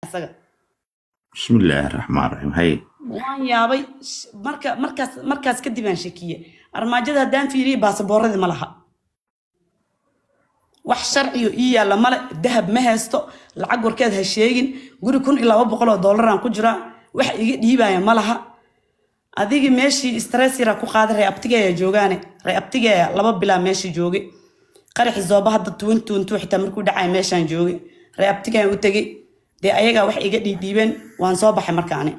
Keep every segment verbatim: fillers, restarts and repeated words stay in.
asaga bismillahi raxmaan raxiim hay waan yaabay marka markaas markaas kadib aan shakiye armaajada haddaan fiiriyay baasaboorradii ma laha wax sharciyo ii yaalla male dahab ma haysto lacag warkeed ha sheegin guri kun iyo laba boqol oo dollar aan ku jiraa wax iga dhiibaya ma laha adigi meeshii stress yara ku qaaday rey abtigeeya joogaane rey abtigeeya laba bilaa meeshii joogay qaraxi zooba hadda tuwan tuwan xitaa markuu dhacay meeshaan joogay rey abtigeeya u tagay dee ayaga wax iga dhiibeen waan soo baxay markaani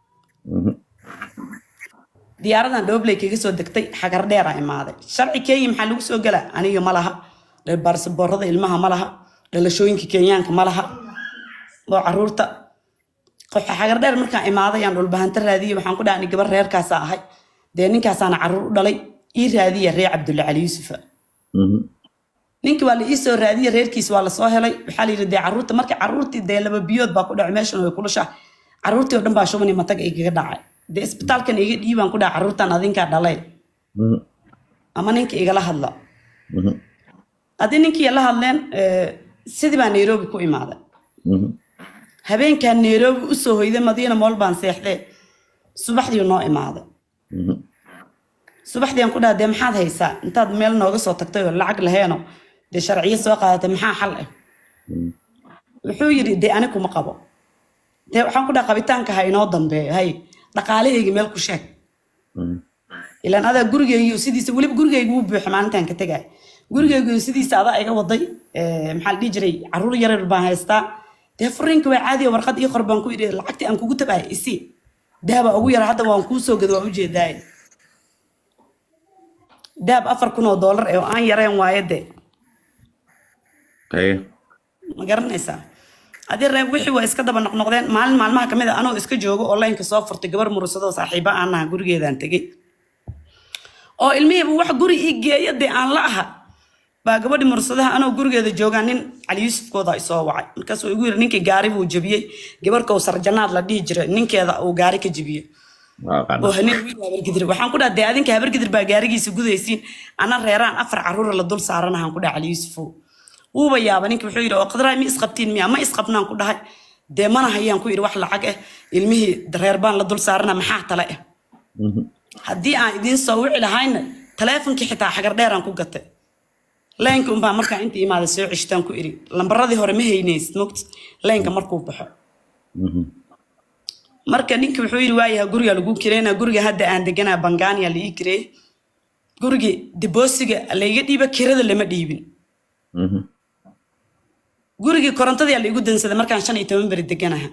diyaaradan dhobley kaga soo degtay xagar dheer aan imaaday sharci Kenya maxaa lagu soo galaa aniga ma laha baasaboorrada ilmaha ma laha dhalashooyinka Kenyaanka ma laha oo caruurta qof xagar dheer markaan imaaday aan dhulbahanta raadiyay waxaan ku dhaanay gabar reerkaas ahay dee ninkaas aan caruur u dhalay ii raadiyay reer Cabdulla Cali Yuusuf ninkii waa la ii soo raadiyay reerkiis waa la soo helay waxa la yiri dee caruurta markii caruurtii dee laba biyood baa ku dhacay meeshan way kulushaa caruurtii oo dhan baa shubani matag ay kaga dhacay dee isbitaalkan iga dhiibaan ku dhaca caruurtan adinka dhalay ama ninkii igala hadla adin ninkii la hadleen sidii baa Nairobi ku imaaday habeenkan Nairobi u soo hoyday Madiina mool baan seexday subaxdii noo imaaday subaxdii aan ku dhaadee maxaad haysaa intaad meel nooga soo tagtay oo lacag laheeno dee sharciyo soo qaadatay maxaa xal ah wuxuu yiri dee aniga kuma qabo dee waxaan ku dhahay qabitaanka ha inoo dambeeyo hay dhaqaalahayga meel ku sheeg ilaan adaa gurigayga sidiisa waliba gurigayga uu buuxay maalintan ka tagay gurigayga sidiisa adaa iga waday maxaa la dhihi jiray caruur yar yar baan haystaa dee furiinka waa caadi warqad ii qorbaan ku yiri lacagtii aan kugu tabay isi dahaba ugu yar hadda waan ku soo gaday waa u jeedaay dahab afar kun oo dollar ee aan yareen waayade hay ma garanaysaa adii reeb wixii waa iska daba noqnoqdeen maalin maalmaha kamid ah anoo iska joogo online ka soo furtay gabar murusado saaxiiba aan ah gurigeedaan tagay oo ilmihiiba wax guri ii geeyade aan la aha baa gabadhi mursadaha anoo gurigeeda joogaan nin Cali Yuusuf kooda ay soo wacay markaas uu igu yiri ninkii gaari buu jabiyay gabarka oo sarjanaad la dhihi jiray ninkeeda uu gaari ka jabiyay oo haneen wiil habar gidir waxaan ku dhahay adinka habar gidir baa gaarigiisa gudaysiin ana reeraan afar caruur la dul saaranahan ku dhahay Cali Yuusuf uu ba yaaba ninkii wuxuu yiri oo qadraa mi isqabtiin miya ma isqabnaan ku dhahay dee mana hayaan ku yiri wax lacag ah ilmihii reer baan la dul saarana maxaa tale ah haddii aan idin soo wici lahayna taleefankii xitaa xagar dheer aan ku gatay leenka un baa markaa inta imaada soo cishtaan ku iri lambaradii hore ma haynays mogt leenka markuu baxo marka ninka wuxuu yiri waayaha guriga lagu kireena guriga hadda aan deganaa Bangaania la ii kirey guriga dibosiga la iga dhiiba kirada lama dhiibin guriga korontadii la igu dansaday markaan shan iyo toban bari deganaha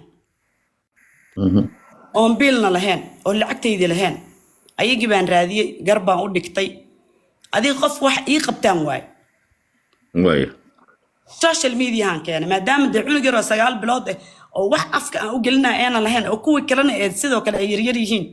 oon biilna lahayn oo lacagtaydi lahayn ayagii baan raadiyay garbaan u dhigtay adii qof wax ii qabtaan waay way social media han keenay maadaama dee cunug yar oo sagaal bilood ah oo wax afka aan u gelinaa aanan lahayn oo kuwii kalena ee sidoo kale ay yaryar yihiin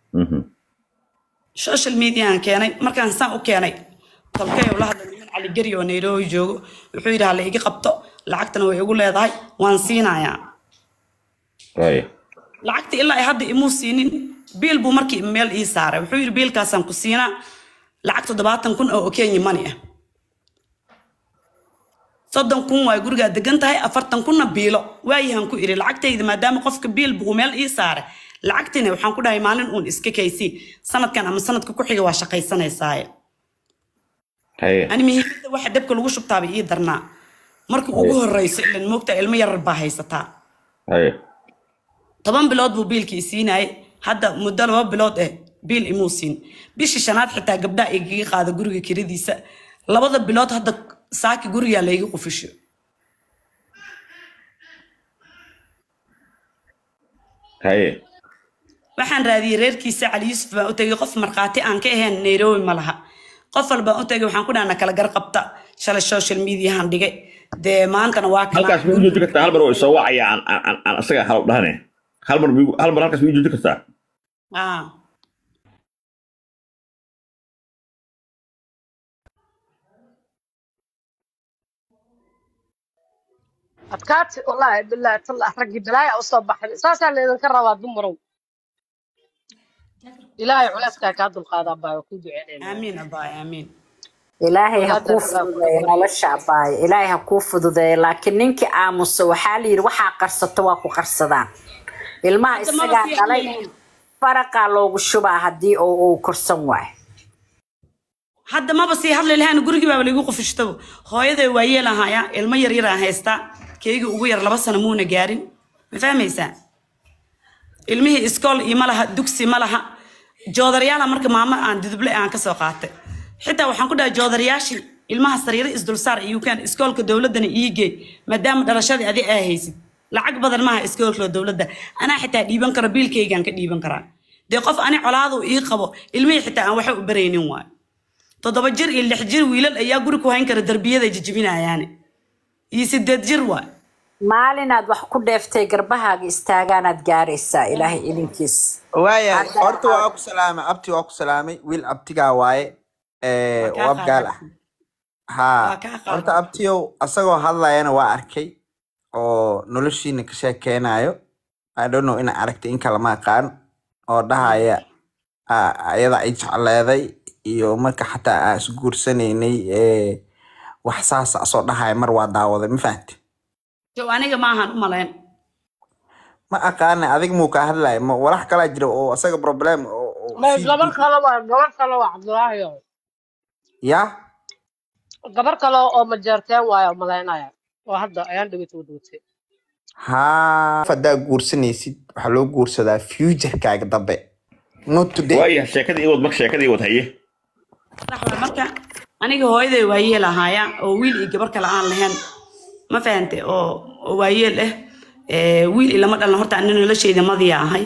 social media han keenay markaan saan u keenay talkayo la hadlay nin Cali Gari oo Nairobi joogo wuxuu yiraahdaa la iga qabto lacagtana way igu leedahay waan siinayaa way lacagta ilaa ay hadda imuu siinin biil buu markii meel ii saaray wuxuu yiri biilkaasaan ku siinaa lacag toddobaatan kun oo Kenya money ah soddon kun way guriga degan tahay afartan kunna biilo waayahan ku iri lacagtayda maadaama qofka biil buu meel ii saaray lacagtina waxaan ku dhahay maalin uun iska kaysi sanadkan ama sanadka ku xiga waa shaqaysanaysaa hay ani muhiimada waxa dabka lagu shubtaa ii darnaa markii ugu horreysay ilaa moogta ilmo yar baa haysataa hay toban bilood buu biilkii siinay hadda muddo laba bilood ah biil imuu siin bishii shanaad xitaa gabdha iga qaada guriga kiradiisa labada bilood hadda saaki guriga la iga qufisho hay waxaan raadiyay reerkiisa Cali Yuusuf baa u tagay qof marqaati aan ka ahayn Nairobi ma laha qof walba u tagay waxaan ku dhaana kala gar qabta shalay social media han dhigay dee maantana waa kala halkaas ma joojin kartaa hal mar oo soo wacaya aan aan aan asaga hal dhahnay hal mar hal mar halkaas ma joojin kartaa ah adkaati wallahi billahi tallah raggi bilaaya u soo baxay saasaa leedan ka rabaa dumarow ilaahay culeyska ka dul qaadaa baa ku duceynayna amiin abaa amiin إلهي walaada هكوف allah ku dhabar على الشعباي إلهي هكوف ذي لكن نينك آمس وحالي وحا قرصة واكو قرصدان الماء hadda maba السجاد sii علي hadlaynin فرق لو الشبه هدي أو أو كرسن واي hadda maba sii hadli lahayn gurigii baa lagu qufishtabo hooyaday waa yeelahaaya ilmo yar yar aan haysta keegi ugu yar laba sano muuna gaarin ma fahmaysaa ilmihii iskool ima laha dugsi ma laha joodaryaala marka maamo aan diduble aan ka soo qaatay xitaa waxaan ku dhahay joodaryaashii ilmaha sariiro isdulsaar iyo kan iskoolka dawladana iigay maadaama dhalashadii adi ay haysid lacag badan maaha iskoolka dawladda anaa xitaa dhiiban karo biilkaygaan ka dhiiban karaa dee qof ani colaadu ii qabo ilmihii xitaa aan waxa u baraynin waay toddoba jir iyo lix jir wiilal ayaa guri ku hayn kara darbiyada jijibinayaane iyo sideed jir waay maalinaad wax ku dheeftay garbahaaga istaagaanaad gaaraysaa ilaahay idinkiis وايا hadda horta waa ku salaamay abti waa ku salaamay wiil abtigaa waaye ee waa kaa wab gaal qaaday ah ha waa kaa horta qaaday abtiyow asagoo hadlayana waa arkay oo noloshiina ka sheekeynayo I don't know ina aragtay in kala ma aqaan oo dhahaya ah, ayada ay jecleeday iyo marka xataa aan isguursanaynay ee wax saas ah soo dhahaya mar waa daawaday ma fahanti jow aniga maahan u malayn ma aqaan adig muu ka hadlay ma walax kala jira oo asaga problem oo oo may fiid gabar kale waa gabar kale waa cabdulaahi ya gabar kale oo majeerteen waayo malaynaya oo hadda ayaan dhigay tuu duutay ha fadaa guursanaysid waxa loo guursadaa future-kaaga dambe not today وايه شيكدي إيوod marka sheekadii wad haye sax waa marka aniga hooyaday waa yeelahaaya oo wiil iyo gabar kale aan lahayn ma fahantay oo oo waa yeel eh ee wiil ilama dhalan horta anina noloshayda madiya ahay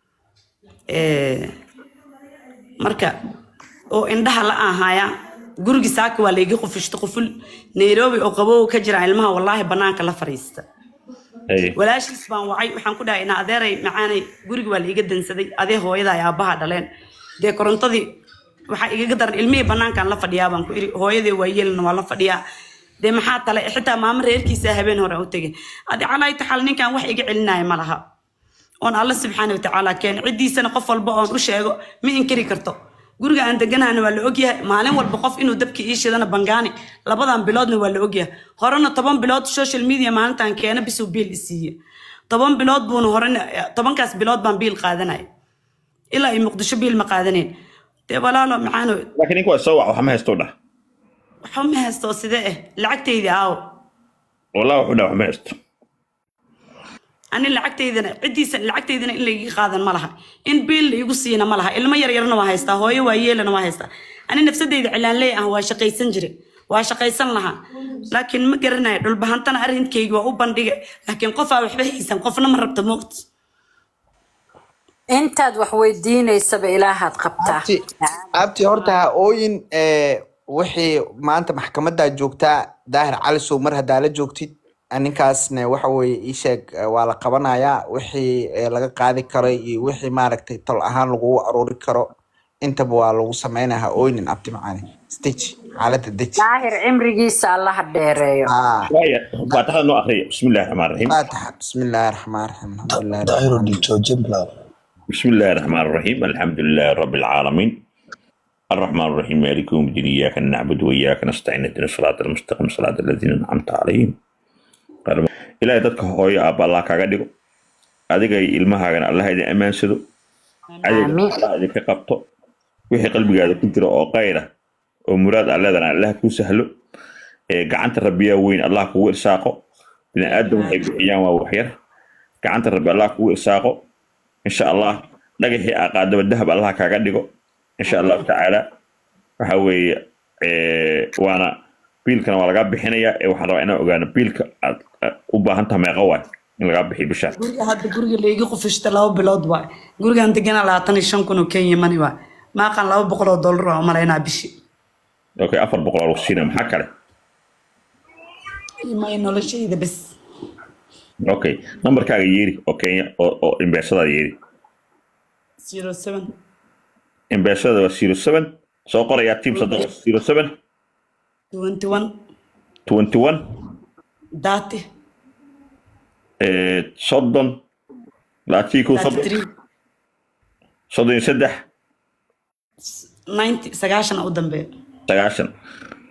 ee marka oo indhaha la ahaaya gurigi saaka waa la iga qufishto quful Nairobi oo qabow ka jira ilmaha wallahi banaanka la fariista ay walaashiis baan wacay waxaan ku dhahay ina adeeray macaanay guriga waa la iga dansaday adee hooyada ay aabaha dhaleen dee korontadii waxa iga daran ilmihii banaankan la fadhiyaa baan ku iri hooyadii waa yeelna waa la fadhiyaa dee maxaa tale xitaa maamo reerkiisa habeen hore u tagay adi calay taxal ninkan wax iga celinaya ma laha oon alla subxaanahu wa tacaala keen cidiisana qof walba oon u sheego ma inkiri karto guriga aan deganaana waa la ogyahay maalin walba qof inuu dabka ii shidana bangaani labadan biloodna waa la ogyahay horena toban bilood social media maalintan keena bisuu biil isiiye toban bilood buuna horena tobankaas bilood baan biil qaadanay ilaa ay muqdisho biil ma qaadaneyn dee walaalo macaano laakiin ninka waa soo wac waxa ma haysto dhah waxa ma haysto sidee eh lacagtayda aaw والله wuxuu dhah wax ma haysto ani lacagtaydana cidiisa lacagtaydana in la iga qaadan ma laha in biil la igu siina ma laha ilmo yar yarna waa haystaa hooyo waa yeelana waa haystaa ani nafsadayda cilaan leey ah waa shaqaysan jire waa shaqaysan lahaa laakiin ma garanayo dhulbahantana arrinkayga waa u bandhigay laakiin qof aan waxba haysan qofna ma rabta moogta intaad wax weydiinaysaba ilaahaad qabtaa abti abti horta ha ooyin ee wixii maanta maxkamadda joogtaa daahir cali sow mar haddaa la joogtid ninkaasna waxa weeye ii sheeg eh, waa la qabanayaa wixii eh, laga qaadi karay iyo wixii maaragtay tol ahaan lagu aruuri karo intaba waa lagu sameynaya ha ooynin abti macaani stage xaaladda deji daahir cimrigiisa allaha dheereeyo ah وايه فاتحه نو اخري بسم الله الرحمن الرحيم faataxa bismillahi raxmaan raxiim alxamdulillahi دايرو rabbil دي توجب لا بسم الله الرحمن الرحيم الحمد لله رب العالمين الرحمن الرحيم مالك يوم الدين اياك نعبد واياك نستعين اهدنا الصراط المستقيم صراط الذين انعمت عليهم ilaahay dadka hooyo aabba allah kaaga dhigo adiga iyo ilmahaagana allah idin ammaansado cadowga aamiin allah idinka qabto wixii qalbigaada ku jira oo qayra oo muraad aad leedana allah kuu sahlo ee gacanta rabbiyaa weyn allah kugu irsaaqo bini aadam waxay bixiyaan waa waxyar gacanta rabbi allah kugu irsaaqo insha allah dhagaxii aa qaadaba dahab allah kaaga dhigo insha allahu tacaala waxa weeye ee waana biilkana waa laga bixinayaa ee waxaan rabaa inaan ogaano biilka aad aad u baahan tahay meeqa waay in laga bixiyo bishaan guriga hadda guriga la iga qufishta laba bilood waay gurigaan degana labaatan iyo shan kun oo kenya mani waay maaqan laba boqol oo dollar oo malaynaa bishii okay afar boqol oo lagu siinaya maxaa kale imay noloshayda bes okay nambarkaaga yeeri oo kenya oo oo imbeesadaada yeeri zero seven imbeesada waa zero seven soo qorayaa team saddex zero seven twenty one twenty one thirty ee soddon laatii ku thirty soddon three soddon iyo saddex ninety sagaashan u dambeeya sagaashan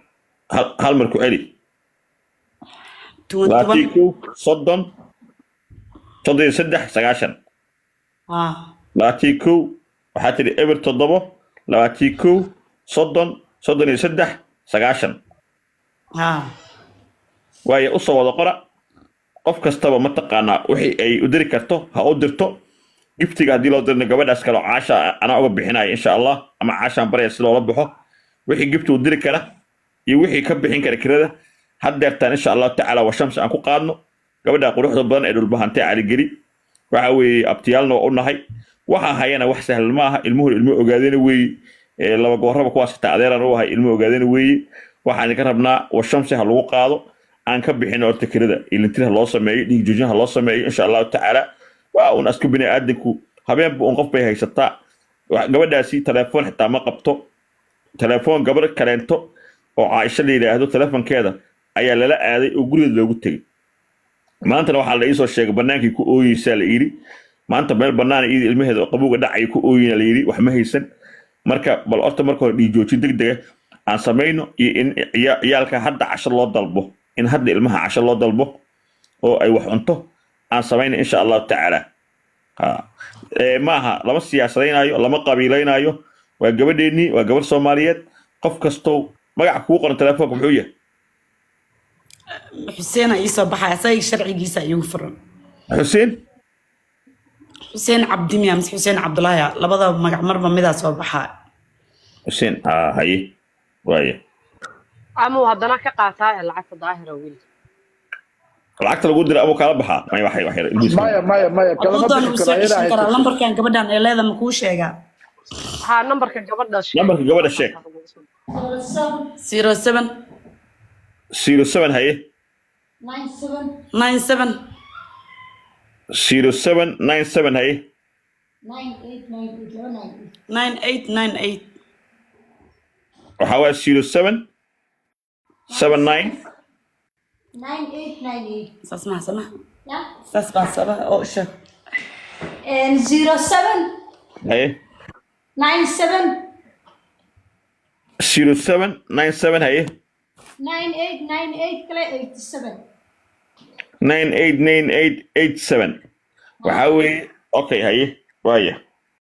hal hal mar ku celi toban labaatan toban kow soddon soddon iyo saddex sagaashan haa labaatan kow waxaa tidhi eber toddobo labaatan kow soddon soddon iyo saddex sagaashan haa waayo usoo wada qora qof kastaba mataqaanaa wixii ay u diri karto ha u dirto giftiga haddii loo dirna gabadhaas kale oo caasha anaa uga bixinaya insha allah ama caashaan baraya si loola baxo wixii gifti u diri kara iyo wixii ka bixin kara kirada haddeertaan insha allahu tacaala waa shamsi aan ku qaadno gabadha quruxda badan ee dhulbahantay caligeli waxa weeye abtiyaalna waa u nahay waxa hayana wax sahlan ma aha ilmuhu ilmo ogaadeen weeye laba gooraba kuwaas xitaa adeeran u ahay ilmo ogaadeen weeye waxaan ka rabnaa waa shamsi ha lagu qaado aan ka bixin horta kirada ilintiha loo sameeyo dhiig joojinaha loo sameeyo insha allahu tacaala waa un asku bini aadanku habeenba un qof bay haysataa gabadhaasi telefoon xitaa ma qabto telefoon gabadh kaleento oo caaisha la yidhaahdo telefonkeeda ayaa lala aaday oo gurigeeda loogu tegey maantana waxaa la iisoo sheegay bannaankii ku ooyeysaa la yidhi maanta meel bannaan iyada ilmaheeda oo qabowga dhacaya ku ooyeyna la yidhi wax ma haysan marka bal horta marka hore dhiig joojin degdega aan samayno iyo in ciyaalka hadda casho loo dalbo in hadda ilmaha casho loo dalbo oo ay wax cunto aan samayno insha allahu tacaala maaha lama siyaasadaynayo lama qabiilaynayo waa gabadheennii waa gabadh soomaaliyeed qof kastow magaca kugu qoran telefoonka muxuu yahay xuseen ii soo baxay asaga sharcigiisa iigu furan xuseen xuseen cabdi miya mise xuseen cabdulaahi labada magac marba midaa soo baxaa xuseen aa haye waaye amuu haddana ka qaataa lacagta daahira wiil lacagta lagu dira abuu kala baxaa may waxay waxay maya maya maya kalama bixi karo ayada ay karaa lambarkan gabadhan ee leeda ma kuu sheegaa haa nambarka gabadha sheeg nambarka gabadha sheeg zero seven zero seven haye nine seven zero seven nine seven haye nine eight nine eight waxaa waa zero seven seven nine saas maha sama saas baa saba oo sheeg zero seven haye nine seven zero seven nine seven haye nine eight nine eight kale eighty seven nine eight nine eight eight seven waxaa weeye okay haye waaya